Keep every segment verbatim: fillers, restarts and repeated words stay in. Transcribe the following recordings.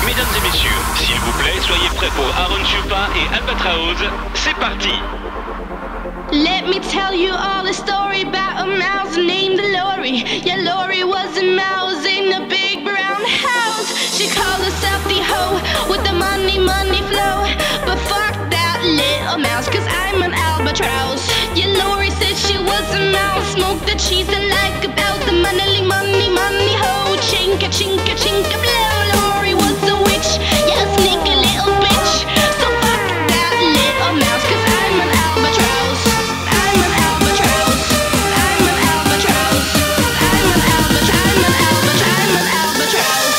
Mesdames et messieurs, s'il vous plaît, soyez prêts pour AronChupa et Albatroz. C'est parti! Let me tell you all a story about a mouse named Lori. Yeah, Lori was a mouse in a big brown house. She called herself the hoe with the money, money flow. But fuck that little mouse, cause I'm an albatross. Yeah, Lori said she was a mouse, smoked the cheese and like about the money, money, money hoe. Chinka, chinka, chinka, blow. Lori was a witch, yeah, a sneaky little bitch. So fuck that little mouse, cause I'm an albatross. I'm an albatross. I'm an albatross. I'm an albatross. I'm an albatross. I'm an albatross.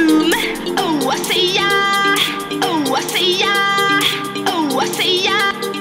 Oh, I say yeah, oh, I say yeah, oh, I say yeah.